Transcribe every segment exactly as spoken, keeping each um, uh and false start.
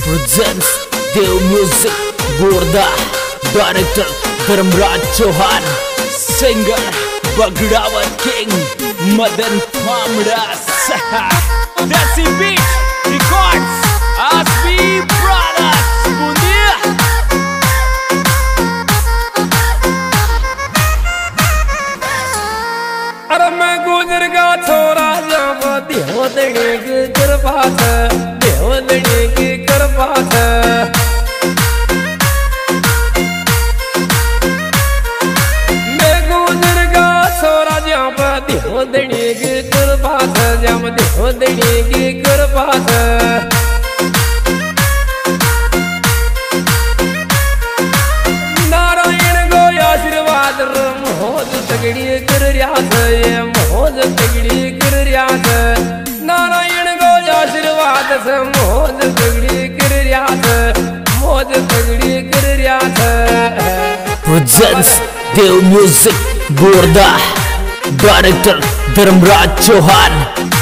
presents Dev Music Borda, Director Dharmraj Chauhan, Singer Bagdawat King Madan Pamras, Desi Beat Records, Asbi Brothers, Bundia. अरे मैं गुजर का छोरा जब देव देने की कृपा है, देव देने की कृपा है। मैं गुजर का छोरा जब देव देने की कृपा है, जब देव देने की कृपा है। नारायण को आशीर्वाद मोहज तगड़ी कर रियाज, ये मोहज तगड़ी कर रियाज। नारायण को आशीर्वाद से मोहज तगड़ी कर रियाज, मोहज तगड़ी कर रियाज। Presents Dev Music Borda, Director Dharmraj Chauhan.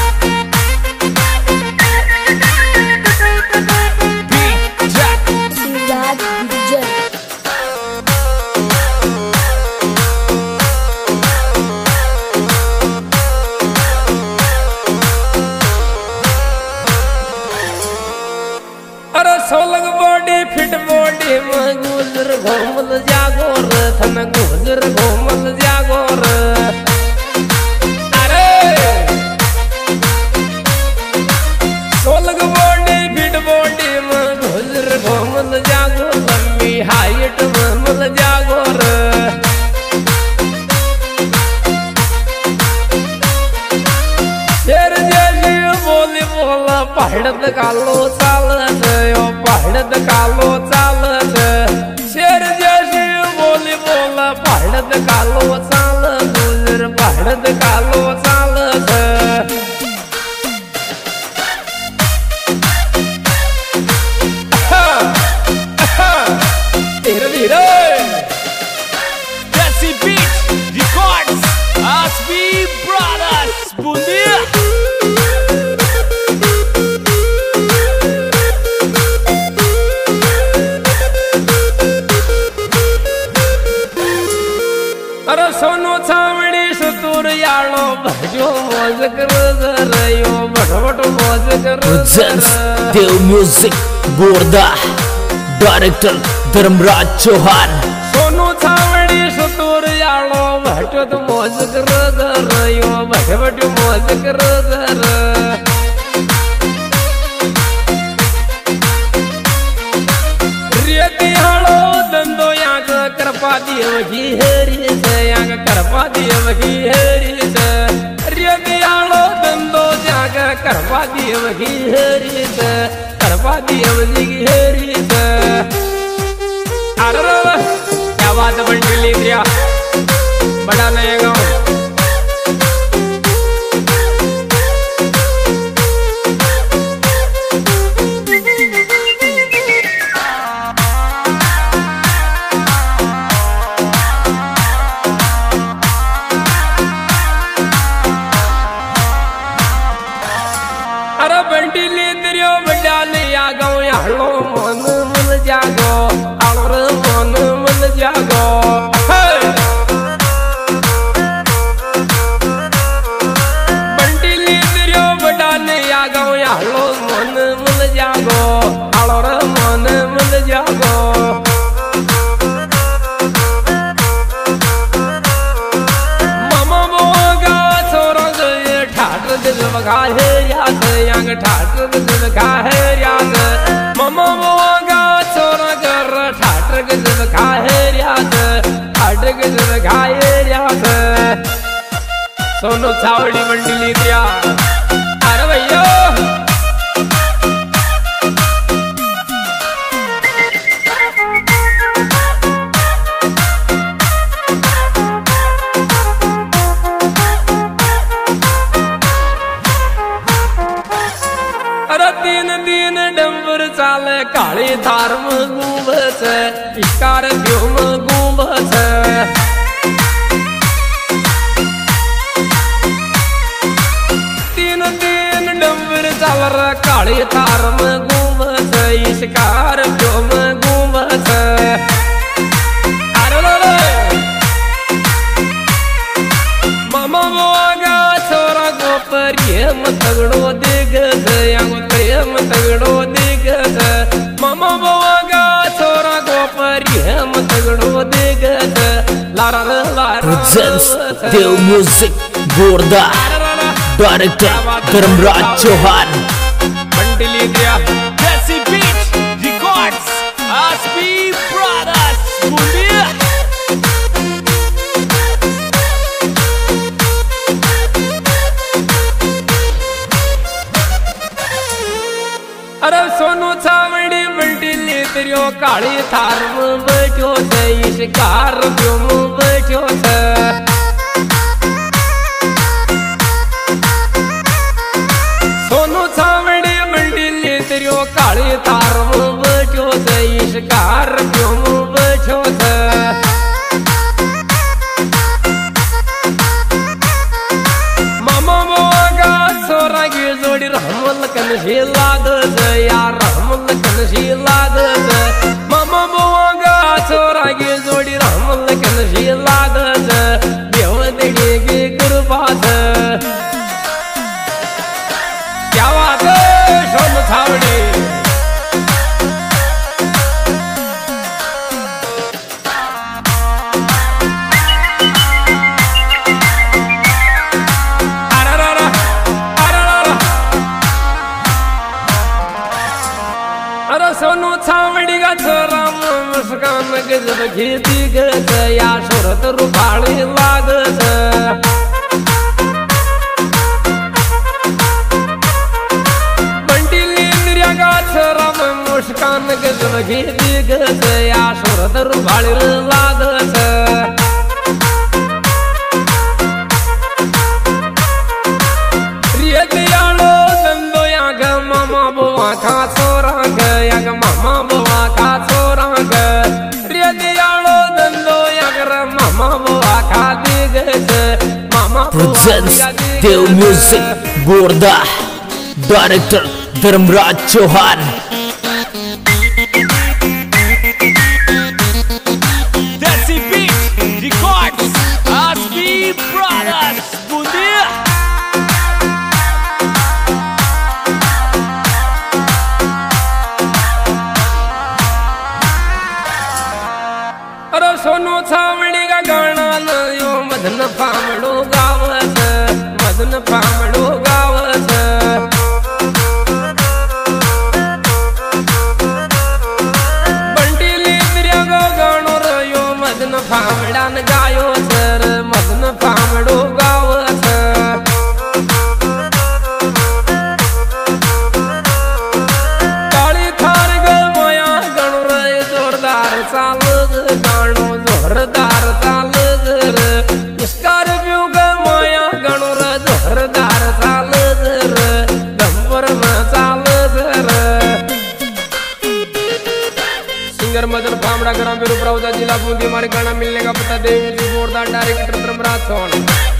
सोलंग बॉडी फिट बॉडी में गुजर घूमल जागोर, थन गुजर घूमल जागोर। अरे सोलंग बॉडी फिट बॉडी में गुजर घूमल जागोर, लंबी हाइट घूमल जागोर। शेर जैसी बोली बोला पहाड़त कालो चालत, पहाड़त कालो चालत। शेर जैसी बोली बोला पहाड़त कालो चालत, गुजर पहाड़त कालो चालत। धीरे धीरे Desi Beat Records, Asbi Brothers, Bundia. अरे सोनो छावड़ी सुतूर यालो भजो मौज कर रयो, बड़ बड़ मौज कर। Presents Dev Music Borda, Director Dharmraj Chauhan. सोनो छावड़ी सुतूर यालो भजो तो मौज कर रयो, बड़ बड़ मौज कर। रेती हालो दंदो यांग कृपा देव की हरी से, यांग कृपा देव की हरी से। रेती हालो दंदो यांग कृपा देव की हरी से, कृपा देव जी की हरी से। अरे क्या बात बंटी ले दिया, बड़ा नया गाँव। अरे बंटी ले तेरियो बड़ा लिया गाँव, हलो मन मन जागो, और मन मन जागो। बंटी ले तेरियो बड़ा लिया गाँव, हलो मन मन जागो, और मन मन जागो। मामा बोगा छोरा गए ठाट दिल बगा है याद, यांग ठाट दिल बगा है याद। मामा बोगा छोरा कर ठाट दिल बगा है याद, ठाट दिल बगा है याद। सोनो छावड़ी मंडली दिया। अरे भैया तीन तीन डंबर चाले काली थार में गुंबस, इकार क्यों में गुंबस। तीन तीन डंबर चाल काली थार में घूम से इसकार प्योम घूमत मामा बोगा छोरा को प्रेम तगड़ो दिगत यांग प्रेम तगड़ो दिगत मामा बोगा छोरा को प्रेम तगड़ो दिगत लारा लारा देव म्यूजिक गोरदा डायरेक्टर धर्मराज चौहान मंडली दिया Desi Beat Records Aspi Brothers Bundia अरे सोनू छावड़ी मंडली तेरियो काली थार में बैठो से इसकार क्यों में बैठो से सोनू छावड़ी मंडली तेरियो काली थार में बैठो से इसकार क्यों में बैठो से मामा बोगा छोरा की जोड़ी रहमल कनशी लागत यार रहमल कनशी लागत मामा बोगा छोरा की जोड़ी रहमल कनशी लागत देव देड़ी की कृपा से क्या बात है सोनू छावड़ी सोनू छावड़ी का छोरा मुस्कान गजब खेती गज या शोरत रुपाली लागत बंटीली इंद्रिया का छोरा मुस्कान गजब खेती गज या शोरत रुपाली लागत रियतियालो दंदो या ग मामा बुआ का छोरा ग मामा बुआ का छोरा ग रियतियालो दंदो या ग मामा बुआ का दिगत मामा presents Dev music Gorda director Dharmraj Chauhan Desi Beat Records Aspi Brothers Bundia अरे सोनू छावड़ी का गाना यो मदन फामड़ो गावत मदन फामड़ो गावत बंटीली तेरिया को गानो यो मदन फामड़ा न गायो सर मदन फामड़ो गावत काली थार ग मोया गणो रे जोरदार साल गानो जोरदार साल गर स्कॉर्पियो ग मोया गणो रे जोरदार साल गर डंपर में साल गर सिंगर मदन फामड़ा ग्राम बिरुपुरा जिला बूंदी हमारे गाना मिलने का पता देव गोरदा डायरेक्टर धर्मराज चौहान।